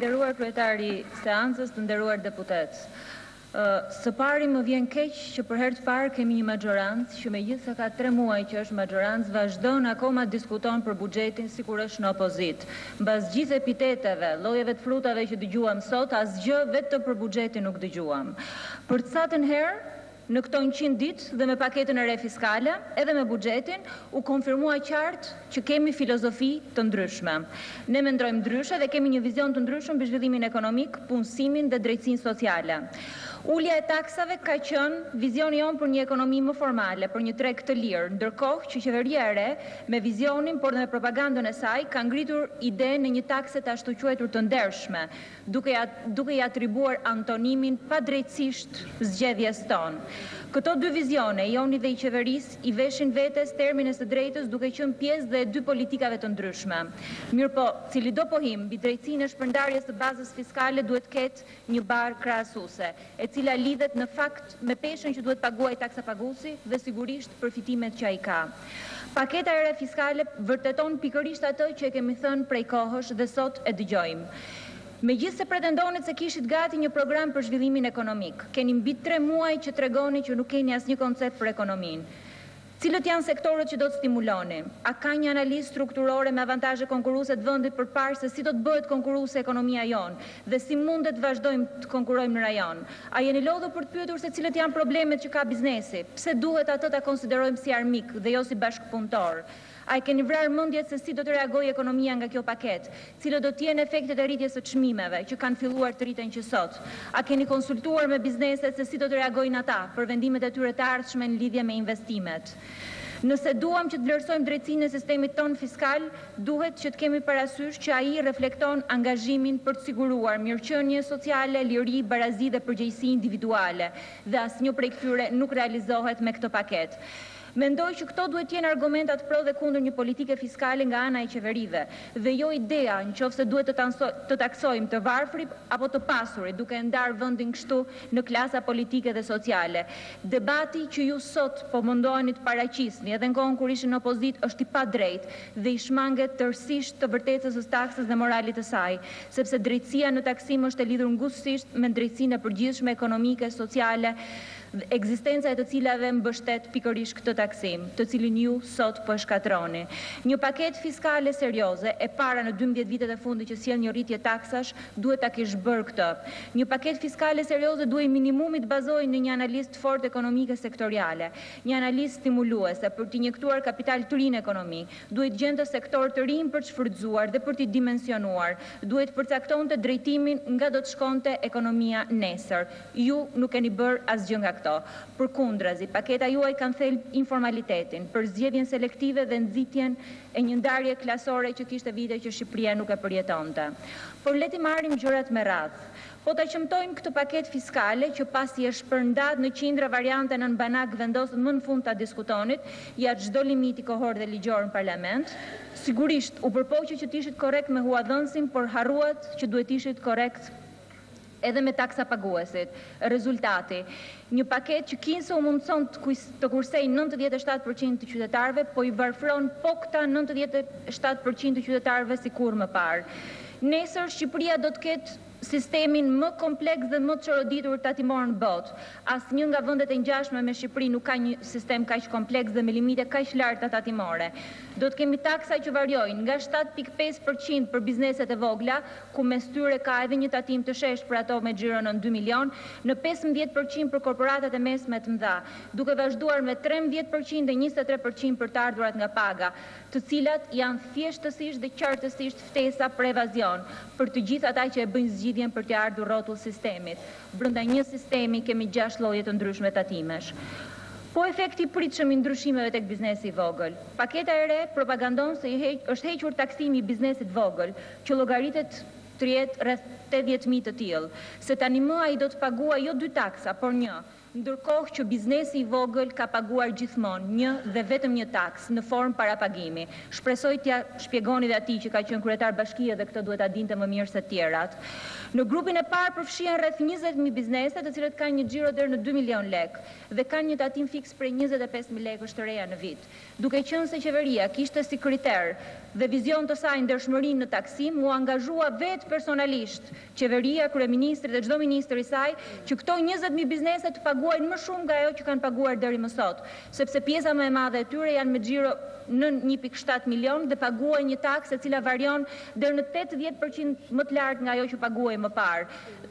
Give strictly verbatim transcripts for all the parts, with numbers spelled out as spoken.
nderuar kryetari seancës, të nderuar deputet. Së pari më vjen keq që për herë të parë kemi një majorancë që megjithëse ka tre muaj që është majorancë, vazhdon akoma diskuton për buxhetin sikur është në opozit. Mbas gjithë epiteteve, llojeve të frutave që dëgjuam sot, asgjë vetëm për buxhetin nuk dëgjuam. Për të satën herë, në këto njëqind ditë dhe me paketën e re fiskale, edhe me buxhetin, u konfirmua qartë që kemi filozofi të ndryshme. Ne mendojmë ndryshe dhe kemi një vizion të ndryshëm për zhvillimin ekonomik, punësimin dhe drejtësinë sociale. Ulja e taksave ka qenë vizioni jonë për një ekonomi më formale, për një treg të lirë, ndërkohë që qeveria e re, me vizionin, por dhe me propagandën e saj, ka ngritur idenë në një takse të ashtu quajtur të ndershme, duke i atribuar antonimin padrejtësisht zgjedhjes tonë. Këto dy vizione, joni dhe i qeverisë, i veshin vetes terminin e së drejtës duke qenë pjesë dhe dy politikave të ndryshme. Mirë po, cili do pohim, mbi drejtsinë e shpërndarjes së bazës fiskale duhet ketë një barë krahasuese, e cila lidhet në fakt me peshën që duhet paguaj taksapaguesi dhe sigurisht përfitimet që ai ka. Paketa e re fiskale vërteton pikërisht atë që e kemi thënë prej kohësh dhe sot e dëgjojmë. Megjithëse pretendonit se kishit gati një program për zhvillimin ekonomik, keni mbi tre muaj që tregoni që nuk keni asnjë koncept për ekonominë. Cilët janë sektorët që do të stimuloni? A ka një analizë strukturore me avantazhe konkurruese të vendit përpara se si do të bëhet konkurruese ekonomia jonë dhe si mundet të vazhdojmë të konkurrojmë në rajon? A jeni lodhur për të pyetur se cilët janë problemet që ka biznesi? Pse duhet atë ta konsiderojmë si armik dhe jo si bashkëpunëtor? A e keni vrarë mendjet se si do të reagojë ekonomia nga kjo paketë? Cilët do të jenë efektet e rritjes së çmimeve që kanë filluar të rriten që sot? A keni konsultuar me bizneset se si do të reagojnë ata për vendimet e tyre të ardhshme në lidhje me investimet? Nëse duam që të vlerësojmë drejtsinë e sistemit tonë fiskal, duhet që të kemi parasysh që ai reflekton angazhimin për të siguruar mirëqenie sociale, liri, barazi dhe përgjegjësi individuale, dhe asnjë prej këtyre nuk realizohet me këtë paketë. Mendoj që këto duhet të jenë argumentat pro dhe kundër një politike fiskale nga ana e qeverive, dhe jo idea nëse duhet të, të taksojmë të varfrit apo të pasurit, duke ndarë vendin kështu në klasa politike dhe sociale. Debati që ju sot po mundoheni të paraqisni edhe në kohën kur ishin në opozit është i padrejtë dhe i shmanget tërësisht të vërtetës së taksës dhe moralit të saj, sepse drejtësia në taksim është e lidhur ngushësisht me drejtsinë e përgjithshme ekonomike, sociale, ekzistenca e të cilave mbështet pikërisht këtë taksim, të cilin ju sot po e shkatroni. Një paketë fiskale serioze, e para në dymbëdhjetë vitet e fundit që sjell një rritje taksash, duhet ta kish bërë këtë. Një paketë fiskale serioze duhet minimumi të bazohej në një analizë të fortë ekonomike sektoriale, një analizë stimuluese për të injektuar kapital të rinë në ekonomi, duhet gjendë sektor të rinj për të shfrytzuar dhe për të dimensionuar, duhet përcaktonte drejtimin nga do të shkonte ekonomia nesër. Ju nuk keni bërë asgjë nga Përkundrazi, paketa juaj kanë thellë informalitetin, për zgjedhjen selektive dhe nxitjen e një ndarje klasore që kishte vite që Shqipëria nuk e përjetonte. Por le të marrim gjërat me radhë. Po ta qëmtojmë këtë paketë fiskale që pasi e shpërndat në qindra variante në banak vendosën më në fund ta diskutonit, ja çdo limiti kohor dhe ligjor në parlament, sigurisht u përpoqi që të ishit korrekt me huadhënësin, por harruat që duhet ishit korrekt edhe me taksa paguesit. Rezultati, një paketë që kinse u mundëson të kursej nëntëdhjetë e shtatë përqind të qytetarëve, po i varfron po këta nëntëdhjetë e shtatë përqind të qytetarëve si kur më parë. Nesër, Shqipëria do të ketë sistemin më kompleks dhe më të çoroditur tatimor në botë. Asnjë nga vendet e ngjashme me Shqipërinë nuk ka një sistem kaq kompleks dhe me limite kaq larta tatimore. Do të kemi taksa që variojnë nga shtatë pikë pesë përqind për bizneset e vogla, ku mes tyre ka edhe një tatim të sheshtë për ato me xhiro në dy milion, në pesëmbëdhjetë përqind për korporatat e mesme të mëdha, duke vazhduar me trembëdhjetë përqind dhe njëzet e tre përqind për të ardhurat nga paga, të cilat janë thjeshtësisht dhe qartësisht ftesa për evazion, për të gjithë ata që e bëjnë zgjidhjen për të ardhur rrotull sistemit. Brenda një sistemi kemi gjashtë lloje të ndryshme tatimesh. Po efekti i pritshëm i ndryshimeve tek biznesi i vogël. Paketa e re propagandon se është hequr taksimi i biznesit vogël, që llogaritet të jetë rreth tetëdhjetë mijë të tillë, se tani më ai do të paguajë jo dy taksa, por një. ndërkohë që biznesi i vogël ka paguar gjithmonë një dhe vetëm një taks në formë parapagimi. Shpresoj t'ja shpjegoni dhe atij që ka qenë kryetar bashkie dhe këtë duhet ta dinte më mirë se tjerat. Në grupin e parë përfshihen rreth njëzet mijë biznese, të cilët kanë një xhiro deri në dy milion lekë dhe kanë një tatim fiks prej njëzet e pesë mijë lekësh të reja në vit. Duke qenë se qeveria kishte si kriter dhe vizion të saj ndershmërinë në taksim, u angazhua vetë personalisht qeveria, kryeministri dhe çdo ministër i saj që këto njëzet mijë biznese të paguajnë më shumë nga ajo që kanë paguar deri më sot, sepse pjesa më e madhe e tyre janë me xhiro në një pikë shtatë milion dhe paguajnë një taksë e cila varion deri në tetëdhjetë përqind më të lartë nga ajo që paguaj më parë.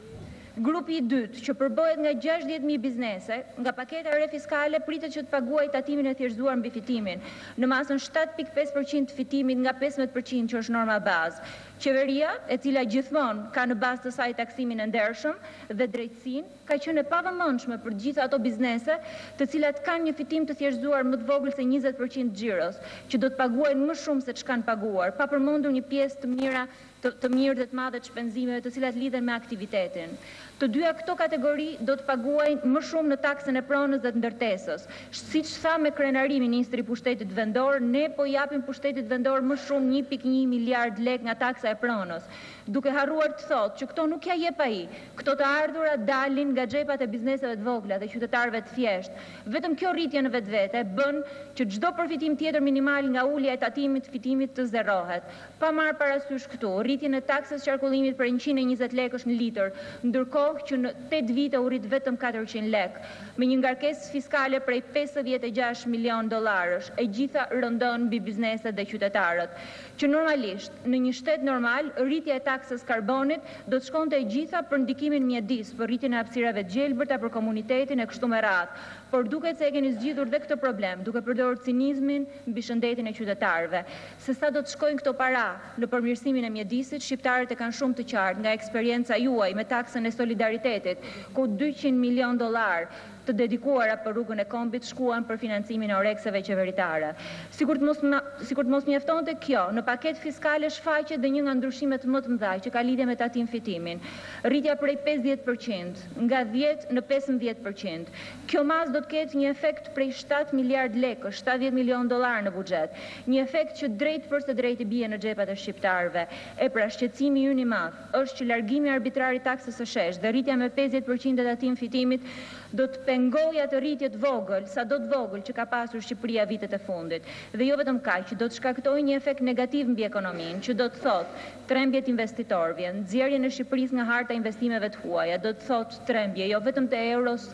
Grupi i dytë, që përbëhet nga gjashtëdhjetë mijë biznese, nga paketa re fiskale pritet që të paguajë tatimin e thjeshtëzuar mbi fitimin, në masën shtatë pikë pesë përqind të fitimit nga pesëmbëdhjetë përqind që është norma bazë. Qeveria, e cila gjithmonë ka në bazë të saj taksimin e ndershëm dhe drejtësinë, ka qenë e pavëmendshme për gjitha ato biznese të cilat kanë një fitim të thjeshtëzuar më të vogël se njëzet përqind xhiros, që do të paguajnë më shumë se ç'kan paguar, pa përmendur një pjesë të mira të, të mirë dhe të madhe të shpenzimeve të cilat lidhen me aktivitetin. Të dyja këto kategori do të paguajnë më shumë në taksën e pronës dhe të ndërtesës. Siç tha me krenari ministri i pushtetit vendor, ne po japim pushtetit vendor më shumë një pikë një miliard lekë nga taksa e pronës, duke harruar të thotë që këto nuk ja jep ai. Këto të ardhurat dalin nga xhepat e bizneseve të vogla dhe qytetarëve të thjeshtë. Vetëm kjo rritje në vetvete bën që çdo përfitim tjetër minimal nga ulja e tatimit të fitimit të zerrohet. Pa marrë parasysh këtu, rritjen e taksës qarkullimit për njëqind e njëzet lekësh në litër, ndërkohë që në tetë vite u rrit vetëm katërqind lekë, me një ngarkesë fiskale prej pesëdhjetë e gjashtë milion dollarësh, e gjitha rëndon mbi bizneset dhe qytetarët, që normalisht në një shtet normal rritja e taksës karbonit do të shkonte e gjitha për ndikimin mjedis, për rritjen e hapësirave të gjelbërta, për komunitetin e kështu me radhë. Por duket se e keni zgjidhur dhe këtë problem, duke përdorur cinizmin mbi shëndetin e qytetarëve. Se sa do të shkojnë këto para në përmirësimin e mjedisit, shqiptarët e kanë shumë të qartë nga eksperienca juaj me taksën e solidaritetit, ku dyqind milion dollar të dedikuara për rrugën e kombit shkuan për financimin e orekseve qeveritare. Sikur të mos sikur të mos mjaftonte kjo, në paketë fiskale shfaqet dhe një nga ndryshimet më të mëdha që ka lidhje me tatim fitimin. Rritja prej pesëdhjetë përqind nga dhjetë në pesëmbëdhjetë përqind. Kjo mas do të ketë një efekt prej shtatë miliard lekësh, shtatëdhjetë milion dollar në buxhet. Një efekt që drejt për së drejt i bie në xhepat e shqiptarëve. E pra shqetësimi ynë i madh është që largimi arbitrar i taksës së shesh dhe rritja me pesëdhjetë përqind e tatim fitimit do të pengoja të rritjet vogël, sa do të vogël që ka pasur Shqipëria vitet e fundit. Dhe jo vetëm kaq, që do të shkaktojë një efekt negativ mbi ekonominë, që do të thotë trembje të investitorëve, nxjerrjen e Shqipërisë nga harta investimeve të huaja, do të thotë trembje jo vetëm të euros,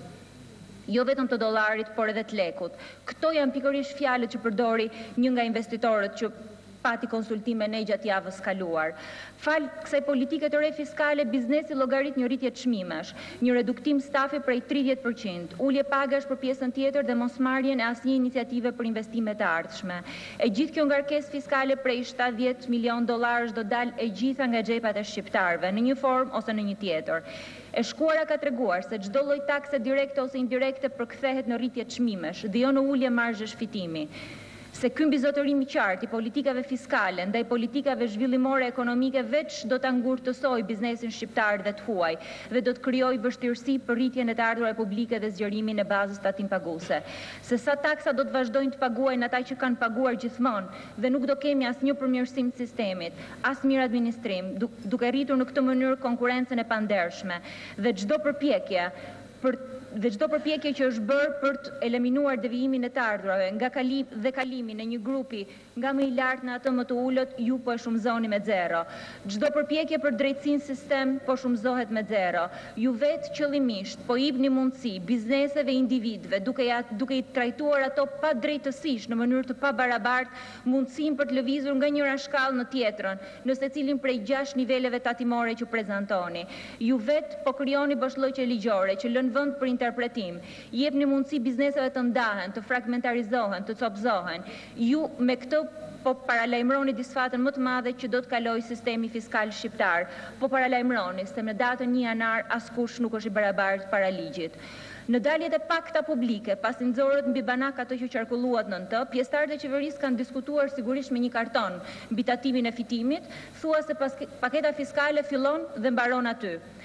jo vetëm të dollarit, por edhe të lekut. Këto janë pikërisht fjalët që përdori një nga investitorët që pati konsultime ne gjatë javës kaluar. Fal kësaj politike të re fiskale, biznesi llogarit një rritje çmimesh, një reduktim stafi prej tridhjetë përqind, ulje pagash për pjesën tjetër dhe mosmarrjen e asnjë iniciative për investime të ardhshme. E gjithë kjo ngarkesë fiskale prej shtatëdhjetë milion dollarësh do dalë e gjitha nga xhepat e shqiptarëve, në një formë ose në një tjetër. E shkuara ka treguar se çdo lloj takse direkte ose indirekte përkthehet në rritje çmimesh dhe jo në ulje marzhesh fitimi. Se ky mbizotërim i qartë i politikave fiskale ndaj politikave zhvillimore ekonomike veç do ta ngurtësoj biznesin shqiptar dhe të huaj dhe do të krijojë vështirësi për rritjen e të ardhurave publike dhe zgjerimin e bazës tatimpaguese. Se sa taksa do të vazhdojnë të paguajnë ata që kanë paguar gjithmonë dhe nuk do kemi asnjë përmirësim të sistemit, as mirë administrim, duke rritur në këtë mënyrë konkurrencën e pandershme dhe çdo përpjekje për dhe çdo përpjekje që është bërë për të eliminuar devijimin e të ardhurave nga kalim dhe kalimin në një grupi nga më i lartë në atë më të ulët, ju po e shumëzoni me zero. Çdo përpjekje për drejtësinë sistem po shumëzohet me zero. Ju vetë qëllimisht po jepni mundësi bizneseve, individëve, duke ja duke i trajtuar ato pa drejtësisht në mënyrë të pabarabartë mundësinë për të lëvizur nga njëra shkallë në tjetrën, në secilin prej gjashtë niveleve tatimore që prezantoni. Ju vetë po krijoni boshllëqe ligjore që lën vend për interpretim, jepni mundësi bizneseve të ndahen, të fragmentarizohen, të copëzohen. Ju me këtë po paralajmëroni disfatën më të madhe që do të kalojë sistemi fiskal shqiptar. Po paralajmëroni se me datën një janar askush nuk është i barabartë para ligjit. Në daljet e pakta publike, pasi nxorët mbi banak ato që qarkulluat nën të, pjesëtarët e qeverisë kanë diskutuar sigurisht me një karton mbi tatimin e fitimit, thua se paketa fiskale fillon dhe mbaron aty.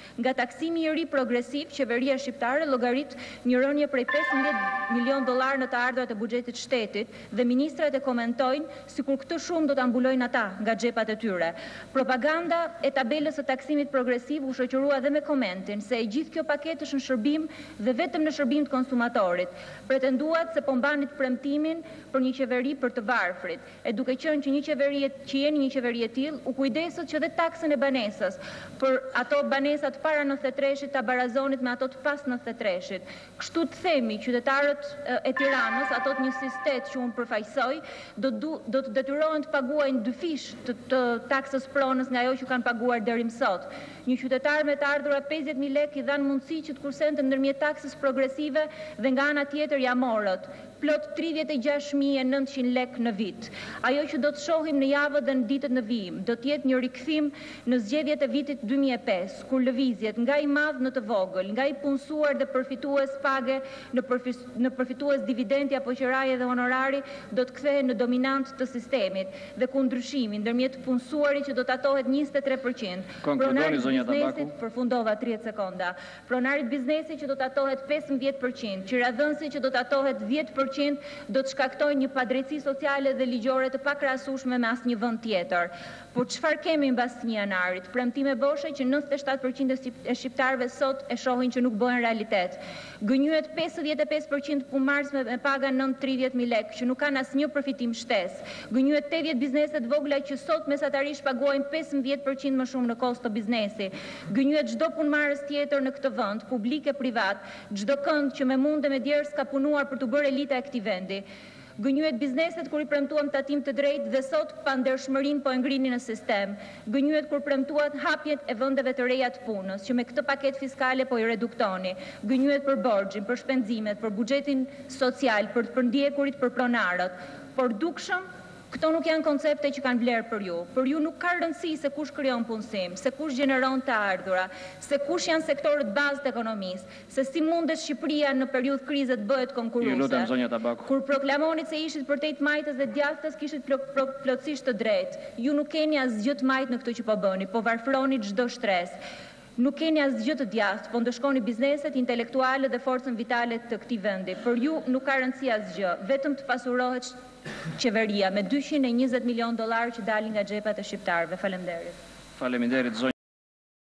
Nga taksimi i ri progresiv, qeveria shqiptare llogarit një rënje prej pesëmbëdhjetë milion dollar në të ardhurat e buxhetit shtetit dhe ministrat e komentojnë sikur këtë shumë do ta mbulojnë ata nga xhepat e tyre. Propaganda e tabelës së taksimit progresiv u shoqërua dhe me komentin se e gjithë kjo paketë është në shërbim dhe vetëm në shërbim të konsumatorit. Pretenduat se po mbanit premtimin për një qeveri për të varfrit, e duke qenë që një qeveri që jeni një qeveri e tillë u kujdesët që dhe taksën e banesës për ato banesat para nëntëdhjetë e treshit ta barazonit me ato të pas nëntëdhjetë e treshit. Kështu të themi, qytetarët e Tiranës, ato të njësisë tetë që unë përfaqësoj, do do të detyrohen të paguajnë dy fish të, të taksës pronës nga ajo që kanë paguar deri më sot. Një qytetar me të ardhura pesëdhjetë mijë lekë i dhanë mundësi që të kursente ndërmjet taksës progresive dhe nga ana tjetër ja morët plot tridhjetë e gjashtë mijë e nëntëqind lekë në vit. Ajo që do të shohim në javët dhe në ditët në vijim do të jetë një rikthim në zgjedhjet e vitit dy mijë e pesë, kur lëvizjet nga i madh në të vogël, nga i punësuar dhe përfitues page në, përfis, në përfitues dividendi apo qiraje dhe honorari do të kthehen në dominant të sistemit dhe ku ndryshimi ndërmjet punësuarit që do të atohet njëzet e tre përqind. Konkludoni zonja Tabaku. Përfundova tridhjetë sekonda. Pronarit biznesi që do të atohet pesëmbëdhjetë përqind, qiradhënsi që do të atohet dhjetë përqind do të shkaktojnë një padrejtësi sociale dhe ligjore të pakrahasueshme me asnjë vend tjetër. Por çfarë kemi mbas një janarit? Premtime boshe që nëntëdhjetë e shtatë përqind e shqiptarëve sot e shohin që nuk bëhen realitet. Gënyet pesëdhjetë e pesë përqind punëmarrës me paga nën tridhjetë mijë lekë që nuk kanë asnjë përfitim shtesë. Gënyet tetëdhjetë biznese të vogla që sot mesatarisht paguajnë pesëmbëdhjetë përqind më shumë në kosto biznesi. Gënyet çdo punëmarrës tjetër në këtë vend, publik e privat, çdo kënd që me mundë me djerës ka punuar për të bërë elita e këtij vendi. Gënyet bizneset kur i premtuam tatim të drejtë dhe sot pandershmërinë po e ngrinin në sistem. Gënyet kur premtuat hapjet e vendeve të reja të punës, që me këtë paketë fiskale po i reduktoni. Gënyet për borxhin, për shpenzimet, për buxhetin social, për të përndjekurit, për pronarët. Por dukshëm, këto nuk janë koncepte që kanë vlerë për ju. Për ju nuk ka rëndësi se kush krijon punësim, se kush gjeneron të ardhura, se kush janë sektorët bazë të ekonomisë, se si mundet Shqipëria në periudhë krize të bëhet konkurruese. Ju lutem zonja Tabaku. Kur proklamonit se ishit përtejt majtës dhe djathtës, kishit plotësisht të drejtë. Ju nuk keni asgjë të majtë në këtë që po bëni, po varfroni çdo shtresë. Nuk keni asgjë të djathtë, po ndëshkoni bizneset, intelektuale dhe forcën vitale të këtij vendi. Për ju nuk ka rëndësi asgjë, vetëm të pasurohet qeveria me dyqind e njëzet milion dollar që dalin nga xhepat e shqiptarëve. Faleminderit. Faleminderit zonja